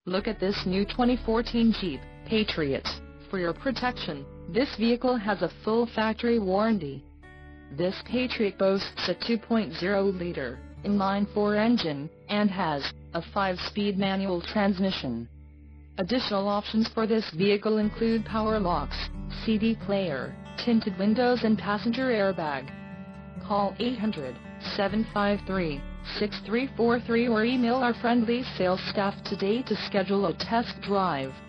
Look at this new 2014 Jeep Patriot. For your protection, this vehicle has a full factory warranty. This Patriot boasts a 2.0-liter inline-4 engine, and has a 5-speed manual transmission. Additional options for this vehicle include power locks, CD player, tinted windows and passenger airbag. Call 800-753-6343 or email our friendly sales staff today to schedule a test drive.